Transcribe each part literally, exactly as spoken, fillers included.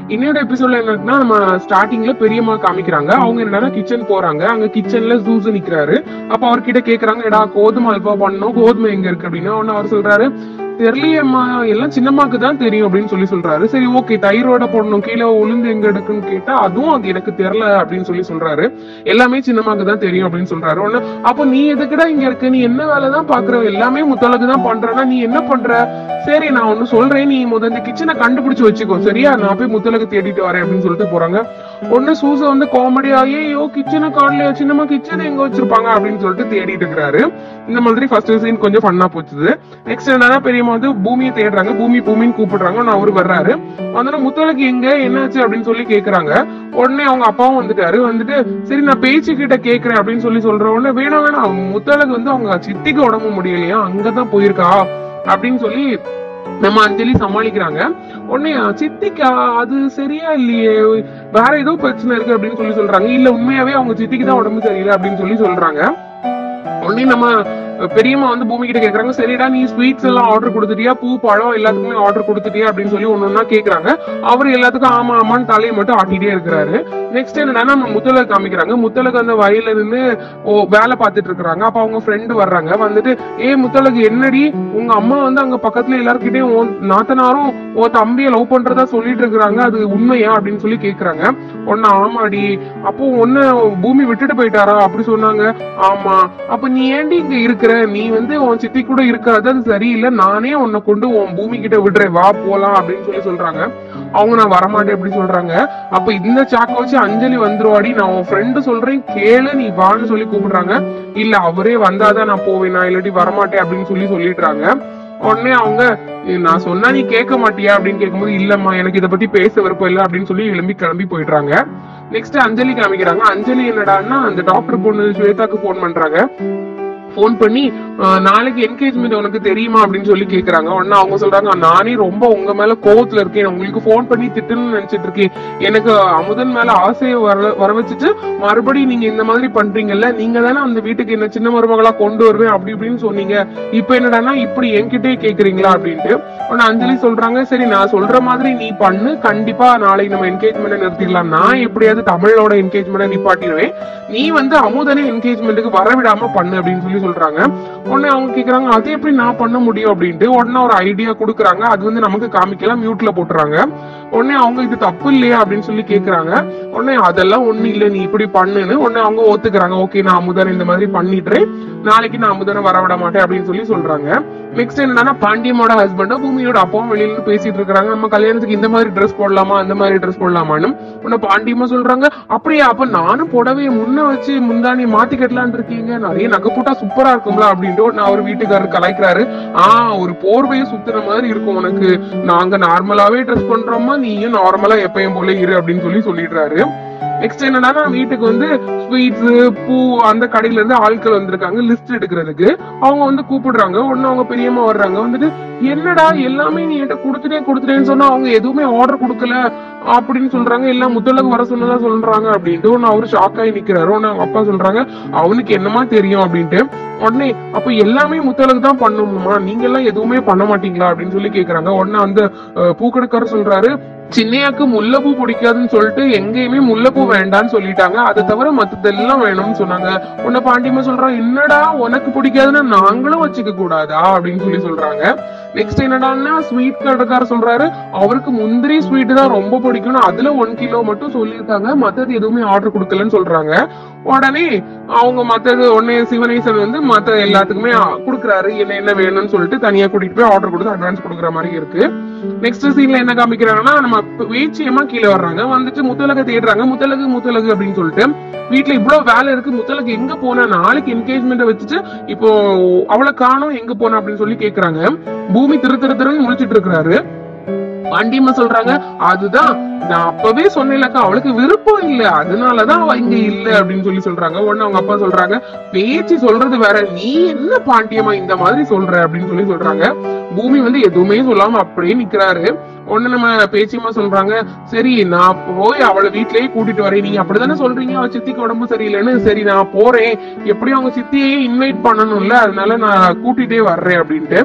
இன்னொரு எபிசோட்ல என்னன்னா நம்ம ஸ்டார்டிங்ல பெரியம்மா காமிக்கிறாங்க. அவங்க என்னன்னா கிச்சன் போறாங்க. அங்க கிச்சன்ல ஜூஸ் நிக்கிறாரு. அப்ப அவர்கிட்ட கேக்குறாங்க, எடா கோதுமை அல்வா பண்ணணும், கோதுமை எங்க இருக்கு அப்படின்னா ஒன்னு அவர் சொல்றாரு, தெரியலையம்மா, எல்லாம் சின்னம்மாக்கு தான் தெரியும் அப்படின்னு சொல்லி சொல்றாரு. சரி ஓகே, தயிரோட போடணும், கீழே உளுந்து எங்க எடுக்குன்னு கேட்டா அதுவும் அது எனக்கு தெரியல அப்படின்னு சொல்லி சொல்றாரு. எல்லாமே சின்னம்மாக்கு தான் தெரியும் அப்படின்னு சொல்றாரு. ஒண்ணு அப்போ நீ எதுக்குடா இங்க இருக்கு, நீ என்ன வேலைதான் பாக்குற, எல்லாமே முத்தழகு தான் பண்றனா, நீ என்ன பண்ற? சரி நான் ஒண்ணு சொல்றேன், நீ முதல் இந்த கிச்சனை கண்டுபிடிச்சு வச்சுக்கோ சரியா, நான் போய் முத்தழகு தேடிட்டு வரேன் அப்படின்னு சொல்லிட்டு போறாங்க. ஒண்ணு சூச வந்து காமெடி ஆகி, ஐயோ கிச்சனை காணலையா, சின்னம்மா கிச்சனை எங்க வச்சிருப்பாங்க அப்படின்னு சொல்லிட்டு தேடிட்டு இருக்கிறாரு. இந்த மாதிரி ஃபர்ஸ்ட் சீன் கொஞ்சம் ஃபன்னா போச்சுது. நெக்ஸ்ட் என்னன்னா பெரியம்மா வந்து பூமியை தேடுறாங்க. பூமி பூமின்னு கூப்பிடுறாங்க. நான் அவரு வர்றாரு. வந்து முத்தழகு எங்க என்னாச்சு அப்படின்னு சொல்லி கேக்குறாங்க. உடனே அவங்க அப்பாவும் வந்துட்டாரு. வந்துட்டு சரி நான் பேச்சு கிட்ட கேக்குறேன் அப்படின்னு சொல்லி சொல்ற உடனே வேணாம் வேணாம், முத்தழகு வந்து அவங்க சித்திக்கு உடம்பு முடியலையா, அங்கதான் போயிருக்கா அப்படின்னு சொல்லி நம்ம அஞ்சலி சமாளிக்கிறாங்க. உடனே சித்திக்கா அது சரியா இல்லையே, வேற ஏதோ பிரச்சனை இருக்கு அப்படின்னு சொல்லி சொல்றாங்க. இல்ல உண்மையாவே அவங்க சித்திக்கு தான் உடம்பு சரியில்லை அப்படின்னு சொல்லி சொல்றாங்க. உடனே நம்ம பெரியம்மா வந்து பூமி கிட்ட கேக்குறாங்க, சரிடா நீ ஸ்வீட்ஸ் எல்லாம் ஆர்டர் கொடுத்துட்டியா, பூ பழம் எல்லாத்துக்குமே ஆர்டர் கொடுத்துட்டியா அப்படின்னு சொல்லி ஒண்ணு ஒன்னா கேக்குறாங்க. அவரு எல்லாத்துக்கும் ஆமா ஆமான்னு தலையை மட்டும் ஆட்டிட்டே இருக்கிறாரு. நெக்ஸ்ட் என்னன்னா நம்ம முத்தழகு காமிக்கிறாங்க. முத்தழகு அந்த வயல்ல இருந்து வேலை பார்த்துட்டு இருக்கிறாங்க. அப்ப அவங்க ஃப்ரெண்டு வர்றாங்க. வந்துட்டு ஏ முத்தழகு என்னடி, உங்க அம்மா வந்து அங்க பக்கத்துல எல்லாருக்கிட்டையும் நாத்தனாரும் ஓ தம்பிய லவ் பண்றதா சொல்லிட்டு இருக்கிறாங்க, அது உண்மையா அப்படின்னு சொல்லி கேக்குறாங்க. ஒன்னு ஆமாடி, அப்போ ஒன்னு பூமி விட்டுட்டு போயிட்டாரா அப்படி சொன்னாங்க. ஆமா, அப்ப நீ ஏண்டி இங்க இருக்கிற, நீ வந்து உன் சித்தி கூட இருக்காது, அது சரியில்லை, நானே உன்னை கொண்டு உன் பூமி கிட்ட விடுறேன், வா போலாம் அப்படின்னு சொல்லி சொல்றாங்க. அவங்க நான் வரமாட்டேன் அப்படி சொல்றாங்க. அப்ப இந்த சாக்க வச்சு அஞ்சலி வந்துருவாடி, நான் உன் ஃப்ரெண்டு சொல்றேன் கேளு, நீ வான்னு சொல்லி கூப்பிடுறாங்க. இல்ல அவரே வந்தாதான் நான் போவேன், நான் இல்லாட்டி வரமாட்டேன் அப்படின்னு சொல்லி சொல்லிடுறாங்க. உடனே அவங்க நான் சொன்னா நீ கேட்க மாட்டியா அப்படின்னு கேட்கும்போது இல்லம்மா எனக்கு இதை பத்தி பேச விருப்பம் இல்லை அப்படின்னு சொல்லி கிளம்பி கிளம்பி போயிடுறாங்க. நெக்ஸ்ட் அஞ்சலி காமிக்கிறாங்க. அஞ்சலி என்னடான்னா அந்த டாக்டர் பொண்ணு ஸ்வேதாக்கு போன் பண்றாங்க. போன் பண்ணி நாளைக்கு என்கேஜ்மெண்ட் உனக்கு தெரியுமா அப்படின்னு சொல்லி கேக்குறாங்க. உடனே அவங்க சொல்றாங்க, நானே ரொம்ப உங்க மேல கோவத்துல இருக்கேன், உங்களுக்கு போன் பண்ணி திட்டுன்னு நினைச்சிட்டு இருக்கேன், எனக்கு அமுதன் மேல ஆசையை வர வர வச்சுட்டு மறுபடியும் நீங்க இந்த மாதிரி பண்றீங்கல்ல, நீங்க தானே அந்த வீட்டுக்கு என்ன சின்ன மருமகளா கொண்டு வருவேன் அப்படி இப்படின்னு சொன்னீங்க, இப்ப என்னடானா இப்படி என்கிட்டே கேக்குறீங்களா அப்படின்ட்டு. உடனே அஞ்சலி சொல்றாங்க, சரி நான் சொல்ற மாதிரி நீ பண்ணு, கண்டிப்பா நாளைக்கு நம்ம என்கேஜ்மெண்ட் நிறுத்திடலாம், நான் எப்படியாவது தமிழோட என்கேஜ்மெண்ட் நிப்பாட்டிடுவேன், நீ வந்து அமுதனை என்கேஜ்மெண்ட்டுக்கு வரவிடாம பண்ணு அப்படின்னு சொல்லி சொல்றாங்க. உடனே அவங்க கேக்குறாங்க, அது எப்படி நான் பண்ண முடியும் அப்படின்ட்டு. உடனே ஒரு ஐடியா கொடுக்குறாங்க. அது வந்து நமக்கு காமிக்கலாம், மியூட்ல போட்டுறாங்க. உடனே அவங்க இது தப்பு இல்லையா அப்படின்னு சொல்லி கேக்குறாங்க. உடனே அதெல்லாம் ஒண்ணு இல்ல, நீ இப்படி பண்ணுன்னு உடனே அவங்க ஒத்துக்கிறாங்க. ஓகே நான் அமுதனை இந்த மாதிரி பண்ணிடுறேன், நாளைக்கு நான் அமுதனை வரவிட மாட்டேன் அப்படின்னு சொல்லி சொல்றாங்க. நெக்ஸ்ட் என்னன்னா பாண்டியமோட ஹஸ்பண்டும் பூமியோட அப்பாவும் வெளியில பேசிட்டு இருக்காங்க. நம்ம கல்யாணத்துக்கு இந்த மாதிரி ட்ரெஸ் போடலாமா அந்த மாதிரி ட்ரெஸ் போடலாமான்னு. உன்ன பாண்டியமா சொல்றாங்க, அப்படியா அப்ப நானும் புடவைய முன்ன வச்சு முந்தானி மாத்தி கட்டலான் இருக்கீங்க, நிறைய நகை போட்டா சூப்பரா இருக்கும்ல அப்படின்ட்டு நான் அவர் வீட்டுக்காரர் கலாய்க்கிறாரு. ஆஹ் ஒரு போர்வையை சுத்துற மாதிரி இருக்கும் உனக்கு, நாங்க நார்மலாவே ட்ரெஸ் பண்றோமா, நீயும் நார்மலா எப்பயும் போல இரு அப்படின்னு சொல்லி சொல்லிடுறாரு. நெக்ஸ்ட் என்னன்னா வீட்டுக்கு வந்து ஸ்வீட்ஸ் பூ அந்த கடையில இருந்து ஆட்கள் வந்திருக்காங்க லிஸ்ட் எடுக்கிறதுக்கு. அவங்க வந்து கூப்பிடுறாங்க. உடனே அவங்க பெரியம்மா வர்றாங்க. வந்துட்டு என்னடா எல்லாமே நீ என்கிட்ட கொடுத்துட்டே கொடுத்துட்டேன்னு சொன்னா அவங்க எதுவுமே ஆர்டர் கொடுக்கல அப்படின்னு சொல்றாங்க, எல்லாம் முத்தழகு வர சொன்னதா சொல்றாங்க அப்படின்ட்டு. ஒன்னு அவரு ஷாக் ஆகி நிக்கிறாரு. ஒன்னு அவங்க அப்பா சொல்றாங்க, அவனுக்கு என்னமா தெரியும் அப்படின்ட்டு. உடனே அப்ப எல்லாமே முத்தழகு தான் பண்ணணுமா, நீங்க எல்லாம் எதுவுமே பண்ண மாட்டீங்களா அப்படின்னு சொல்லி கேக்குறாங்க. உடனே அந்த பூக்கடைக்காரர் சொல்றாரு, சின்னையாக்கு முல்லைப்பூ பிடிக்காதுன்னு சொல்லிட்டு எங்கேயுமே முல்லைப்பூ வேண்டான்னு சொல்லிட்டாங்க, அதை தவிர மத்ததெல்லாம் வேணும்னு சொன்னாங்க. உன்ன பாண்டியமா சொல்றான், என்னடா உனக்கு பிடிக்காதுன்னா நாங்களும் வச்சுக்க கூடாதா அப்படின்னு சொல்லி சொல்றாங்க. நெக்ஸ்ட் என்னடான்னா ஸ்வீட் கடைக்காரர் சொல்றாரு, அவருக்கு முந்திரி ஸ்வீட் தான் ரொம்ப பிடிக்கும், அதுல ஒன் கிலோ மட்டும் சொல்லியிருக்காங்க, மத்தது எதுவுமே ஆர்டர் கொடுக்கலன்னு சொல்றாங்க. உடனே அவங்க மத்தது உடனே சிவனேசன் வந்து மத்த எல்லாத்துக்குமே குடுக்குறாரு, என்ன என்ன வேணும்னு சொல்லிட்டு தனியா கூட்டிட்டு போய் ஆர்டர் கொடுத்து அட்வான்ஸ் கொடுக்குற மாதிரி இருக்கு. நெக்ஸ்ட் சீன்ல என்ன காமிக்கிறாங்கன்னா நம்ம வேச்சியமா கீழே வர்றாங்க. வந்துட்டு முத்தழகு தேடுறாங்க. முத்தழகு முத்தழகு அப்படின்னு சொல்லிட்டு வீட்டுல இவ்வளவு வேலை இருக்கு, முத்தழகு எங்க போனா, நாளைக்கு என்கேஜ்மெண்ட் வச்சுட்டு இப்போ அவளை காணோம் எங்க போனா அப்படின்னு சொல்லி கேக்குறாங்க. பூமி திரு திரு திருன்னு முடிச்சிட்டு இருக்கிறாரு. பாண்டியம்மா சொல்றாங்க, அதுதான் நான் அப்பவே சொன்னேன்லக்கா, அவளுக்கு விருப்பம் இல்ல, அதனாலதான் அவ இங்க இல்ல அப்படின்னு சொல்லி சொல்றாங்க. உடனே அவங்க அப்பா சொல்றாங்க, பேச்சு சொல்றது வேற, நீ என்ன பாண்டியம்மா இந்த மாதிரி சொல்ற அப்படின்னு சொல்லி சொல்றாங்க. பூமி வந்து எதுவுமே சொல்லாம அப்படியே நிக்கிறாரு. ஒண்ணு நம்ம பேச்சியமா சொல்றாங்க, சரி நான் போய் அவளை வீட்லயே கூட்டிட்டு வரேன், நீங்க அப்படித்தானே சொல்றீங்க அவ சித்திக்கு உடம்பு சரியில்லைன்னு, சரி நான் போறேன், எப்படியும் அவங்க சித்தியே இன்வைட் பண்ணணும்ல, அதனால நான் கூட்டிட்டே வர்றேன் அப்படின்ட்டு.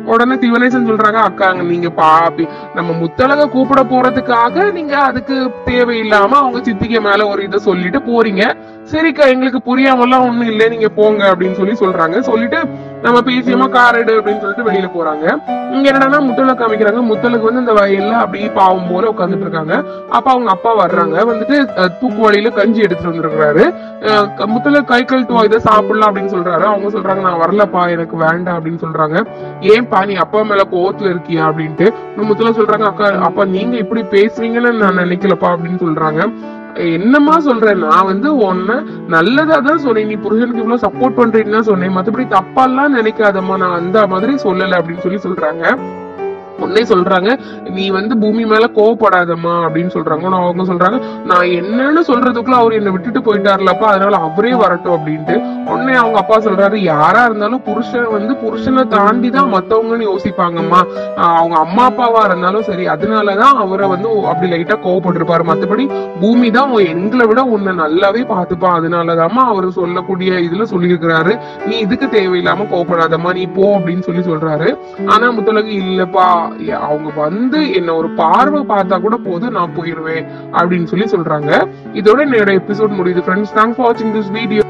உடனே சிவனேசன் சொல்றாங்க, அக்கா நீங்க பாப்பி நம்ம முத்தழக கூப்பிட போறதுக்காக நீங்க அதுக்கு தேவையில்லாம அவங்க சித்திக்கு மேல ஒரு இதை சொல்லிட்டு போறீங்க. சரிக்கா எங்களுக்கு புரியாமலாம் ஒண்ணும் இல்லை, நீங்க போங்க அப்படின்னு சொல்லி சொல்றாங்க. சொல்லிட்டு நம்ம பேசியமா கார் எடு அப்படின்னு சொல்லிட்டு வெளியில போறாங்க. இங்க என்னன்னா முத்தழகு காமிக்கிறாங்க. முத்தழகு வந்து இந்த வயல்ல அப்படியே பாவம் போல உட்காந்துட்டு இருக்காங்க. அப்ப அவங்க அப்பா வர்றாங்க. வந்துட்டு தூக்கு வழியில கஞ்சி எடுத்துட்டு வந்துருக்காரு. முத்தழகு கை கழுத்துவா இதை சாப்பிடலாம் அப்படின்னு சொல்றாரு. அவங்க சொல்றாங்க, நான் வரலப்பா, எனக்கு வேண்டாம் அப்படின்னு சொல்றாங்க. ஏன்பா நீ அப்பா மேல கோவத்துல இருக்கியா அப்படின்ட்டு. முத்தழகு சொல்றாங்க, அக்கா அப்பா நீங்க இப்படி பேசுவீங்கன்னு நான் நினைக்கலப்பா அப்படின்னு சொல்றாங்க. என்னமா சொல்றேன், நான் வந்து உன்ன நல்லதா தான் சொன்னேன், நீ புருஷனுக்கு இவ்வளவு சப்போர்ட் பண்றீன்னு தான் சொன்னேன், மத்தபடி தப்பாலாம் நினைக்காதம்மா, நான் அந்த மாதிரி சொல்லல அப்படின்னு சொல்லி சொல்றாங்க. உடனே சொல்றாங்க, நீ வந்து பூமி மேல கோவப்படாதம்மா அப்படின்னு சொல்றாங்க. அவங்க சொல்றாங்க, நான் என்னன்னு சொல்றதுக்குள்ள அவர் என்ன விட்டுட்டு போயிட்டாருலப்பா, அதனால அவரே வரட்டும் அப்படின்ட்டு. உடனே அவங்க அப்பா சொல்றாரு, யாரா இருந்தாலும் புருஷன் வந்து புருஷனை தாண்டிதான் மத்தவங்கன்னு யோசிப்பாங்கம்மா, அவங்க அம்மா அப்பாவா இருந்தாலும் சரி, அதனாலதான் அவரை வந்து அப்படி லைட்டா கோவப்பட்டிருப்பாரு, மத்தபடி பூமி தான் எங்களை விட உன்னை நல்லாவே பாத்துப்பான், அதனாலதாம்மா அவரு சொல்லக்கூடிய இதுல சொல்லியிருக்கிறாரு, நீ இதுக்கு தேவையில்லாம கோவப்படாதம்மா, நீ போ அப்படின்னு சொல்லி சொல்றாரு. ஆனா முத்தழகு, இல்லப்பா அவங்க வந்து என்ன ஒரு பார்வை பார்த்தா கூட போதும், நான் போயிருவேன் அப்படின்னு சொல்லி சொல்றாங்க. இதோட என்னோட எபிசோட் முடியுது ஃப்ரெண்ட்ஸ். தேங்க்ஸ் ஃபார் வாட்சிங் திஸ் வீடியோ.